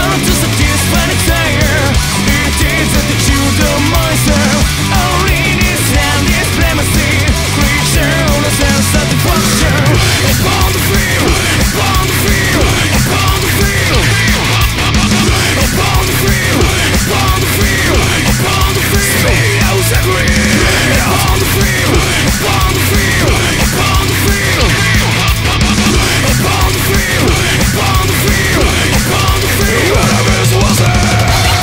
to satisfy desire. It is attitude of myself. Only this and this supremacy. Creature on a self-satisfaction. It's born to feel, it's born to feel, it's born to feel. It's born to feel, it's born to feel, it's born to feel. Speed out agree. It's born to feel, it's born to feel, it's born to feel. It's born to feel, it's born to feel, it's born to feel. Whatever is was there.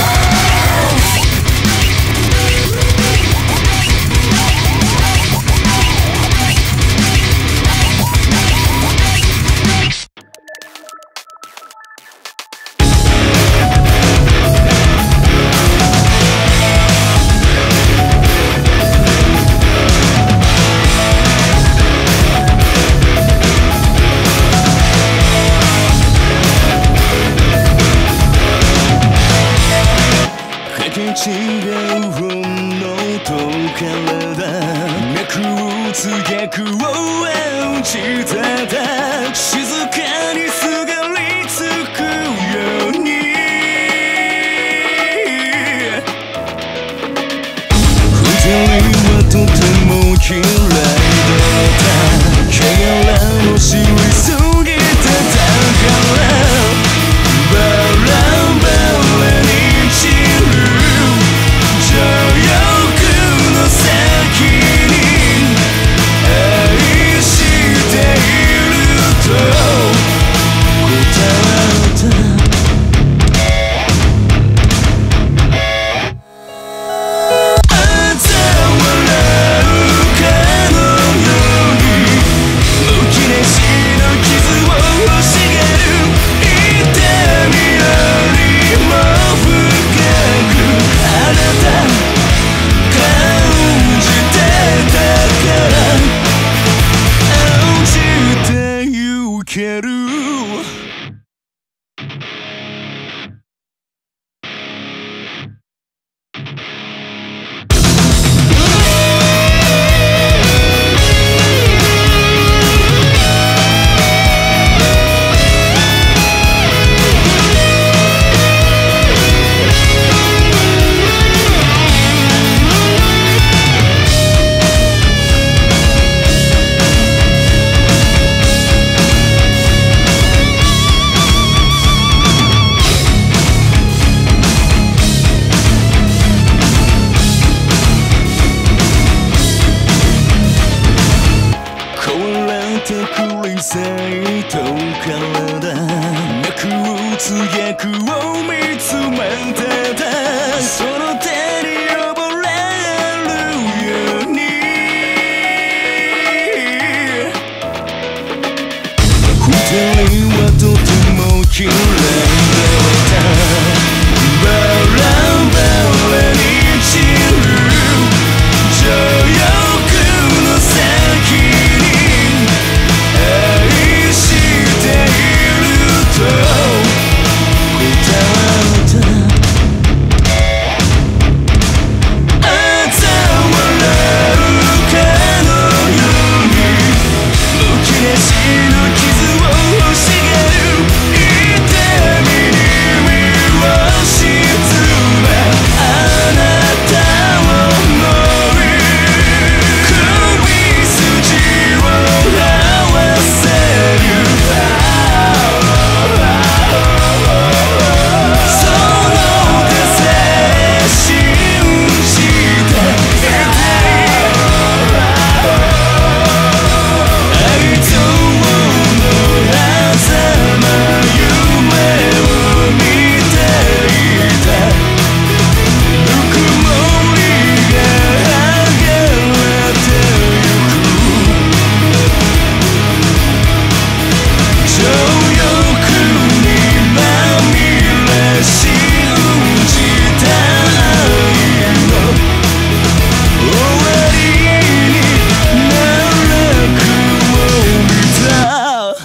違う本能と体脈打つ逆を演じてた静かにすがりつくように二人はとても嫌いだった毛柄の知りすぎてたからバラバラに散る情欲の先に愛していると答えたあざ笑うかのようにむき出しの傷を欲しがる痛みよりも深くあなた感じてたから愛してゆけるさいと体脈打つ逆を見つめてたその